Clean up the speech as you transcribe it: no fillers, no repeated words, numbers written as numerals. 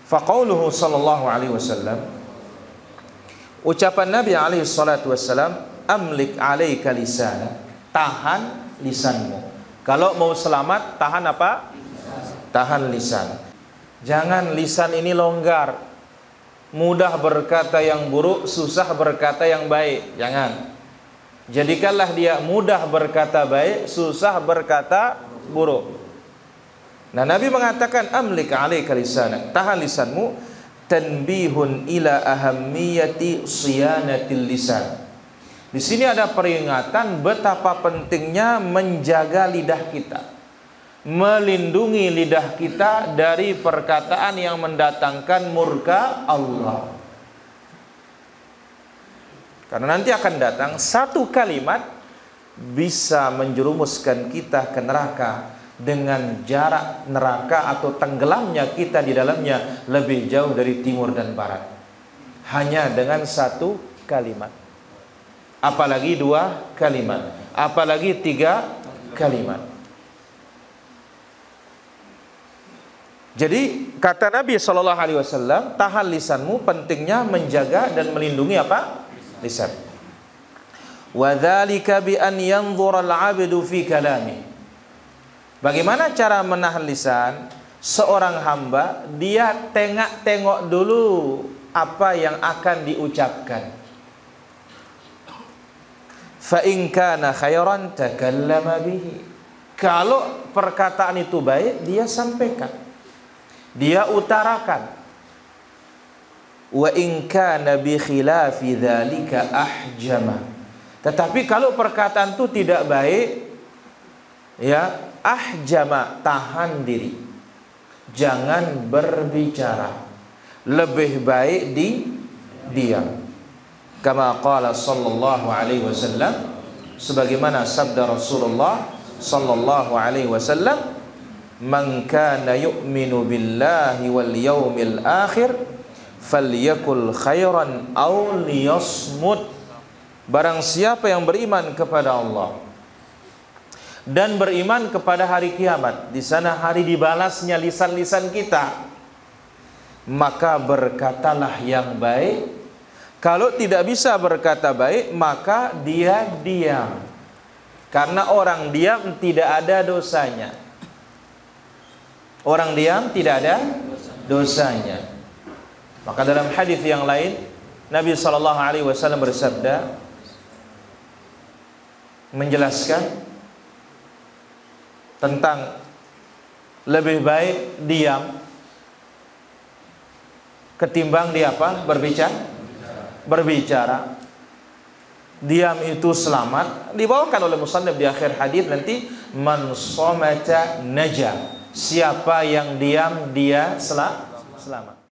Faqauluhu sallallahu alaihi wasallam, ucapan Nabi alaihi salatu wasallam, amlik alaika lisana, tahan lisanmu. Kalau mau selamat, tahan apa? Tahan lisan. Jangan lisan ini longgar, mudah berkata yang buruk, susah berkata yang baik. Jangan. Jadikanlah dia mudah berkata baik, susah berkata buruk. Nah, Nabi mengatakan amlik alaika lisanak, tahan lisanmu. Tanbihun ila ahammiyati siyanatil lisan. Di sini ada peringatan betapa pentingnya menjaga lidah kita, melindungi lidah kita dari perkataan yang mendatangkan murka Allah. Karena nanti akan datang satu kalimat bisa menjerumuskan kita ke neraka dengan jarak neraka atau tenggelamnya kita di dalamnya lebih jauh dari timur dan barat. Hanya dengan satu kalimat. Apalagi dua kalimat, apalagi tiga kalimat. Jadi kata Nabi Shallallahu Alaihi Wasallam, tahan lisanmu, pentingnya menjaga dan melindungi apa? Lisan. Wadzalika bi an yanzura al-'abdu fi kalami. Bagaimana cara menahan lisan? Seorang hamba dia tengok dulu apa yang akan diucapkan. Fa in kana khairan takallama bihi. Kalau perkataan itu baik, dia sampaikan, dia utarakan. Wa in kana bi khilafi dzalika ahjama. Tetapi kalau perkataan itu tidak baik, ya ahjama, tahan diri, jangan berbicara, lebih baik diam. Kama qala sallallahu alaihi wasallam, sebagaimana sabda Rasulullah sallallahu alaihi wasallam, man kana yu'minu billahi wal yawmil akhir falyakul khairan aw liyasmut. Barang siapa yang beriman kepada Allah dan beriman kepada hari kiamat, di sana hari dibalasnya lisan-lisan kita, maka berkatalah yang baik. Kalau tidak bisa berkata baik, maka dia diam. Karena orang diam tidak ada dosanya. Orang diam tidak ada dosanya. Maka dalam hadis yang lain, Nabi Shallallahu Alaihi Wasallam bersabda, menjelaskan tentang lebih baik diam ketimbang dia apa? Berbicara. Diam itu selamat. Dibawakan oleh musannif di akhir hadis nanti, man somata naja. Siapa yang diam dia selamat.